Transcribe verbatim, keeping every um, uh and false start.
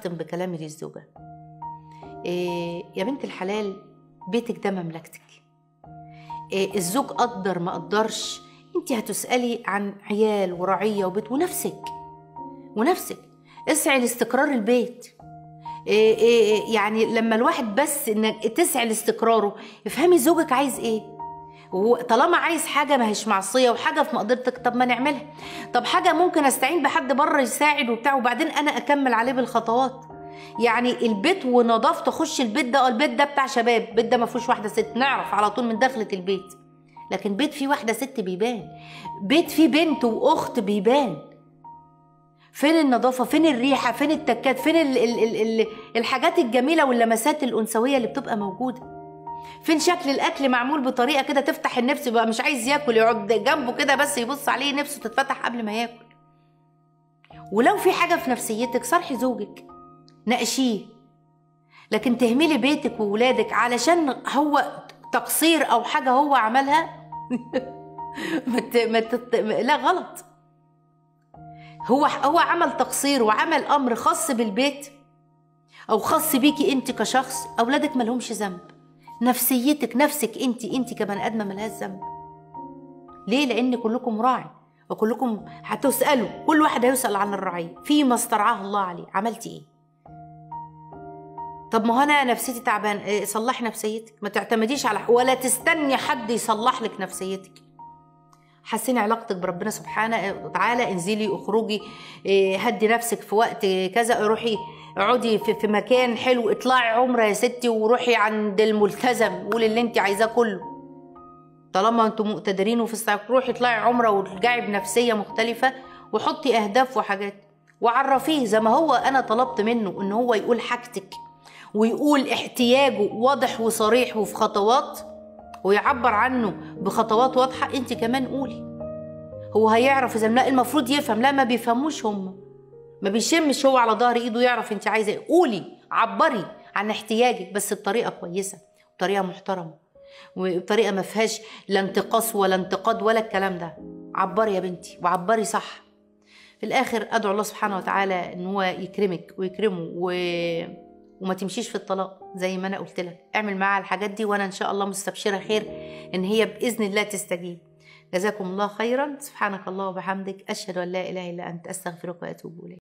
أختم بكلامي للزوجة. إيه يا بنت الحلال، بيتك ده مملكتك. إيه الزوج قدر ما قدرش، انت هتسألي عن عيال ورعية وبيت ونفسك ونفسك اسعي لاستقرار البيت. إيه إيه يعني لما الواحد بس انك تسعي لاستقراره، افهمي زوجك عايز ايه. وطالما عايز حاجه ما هيش معصيه وحاجه في مقدرتك، طب ما نعملها. طب حاجه ممكن استعين بحد بره يساعد وبتاع، وبعدين انا اكمل عليه بالخطوات. يعني البيت ونظافته، اخش البيت ده، البيت ده بتاع شباب، البيت ده ما فيهوش واحده ست، نعرف على طول من دخله البيت. لكن بيت فيه واحده ست بيبان، بيت فيه بنت واخت بيبان. فين النظافه؟ فين الريحه؟ فين التكات؟ فين ال ال ال ال الحاجات الجميله واللمسات الانثويه اللي بتبقى موجوده؟ فين شكل الاكل معمول بطريقه كده تفتح النفس، يبقى مش عايز ياكل يقعد جنبه كده بس يبص عليه نفسه تتفتح قبل ما ياكل. ولو في حاجه في نفسيتك صرحي زوجك، ناقشيه. لكن تهملي بيتك وولادك علشان هو تقصير او حاجه هو عملها مت مت لا، غلط. هو هو عمل تقصير وعمل امر خاص بالبيت او خاص بيكي انت كشخص، اولادك مالهمش ذنب. نفسيتك، نفسك انت انت كبني ادمه ملهاش ذنب. ليه؟ لان كلكم راع وكلكم هتسالوا، كل واحد هيسال عن الرعيه فيما استرعاه الله عليه. عملتي ايه؟ طب ما هو انا نفسيتي تعبان، إيه صلحي نفسيتك. ما تعتمديش على ولا تستني حد يصلح لك نفسيتك. حسني علاقتك بربنا سبحانه وتعالى، انزلي اخرجي، إيه هدي نفسك في وقت كذا، روحي اقعدي في, في مكان حلو، اطلعي عمره يا ستي وروحي عند الملتزم، قولي اللي انت عايزاه كله. طالما انتم مقتدرين وفي الساعه، روحي اطلعي عمره وارجعي بنفسيه مختلفه، وحطي اهداف وحاجات، وعرفيه زي ما هو انا طلبت منه ان هو يقول حاجتك ويقول احتياجه واضح وصريح وفي خطوات، ويعبر عنه بخطوات واضحه. انت كمان قولي، هو هيعرف اذا لا المفروض يفهم. لا، ما بيفهموش، هم ما بيشمش هو على ظهر ايده يعرف انت عايزه ايه. قولي، عبري عن احتياجك بس بطريقه كويسه، بطريقه محترمه، وبطريقه ما فيهاش لا انتقاص ولا انتقاد ولا الكلام ده. عبري يا بنتي وعبري صح. في الاخر ادعو الله سبحانه وتعالى ان هو يكرمك ويكرمه و... وما تمشيش في الطلاق زي ما انا قلت لك. اعمل معاها الحاجات دي، وانا ان شاء الله مستبشره خير ان هي باذن الله تستجيب. جزاكم الله خيرا. سبحانك الله وبحمدك، اشهد ان لا اله الا انت، استغفرك واتوب اليك.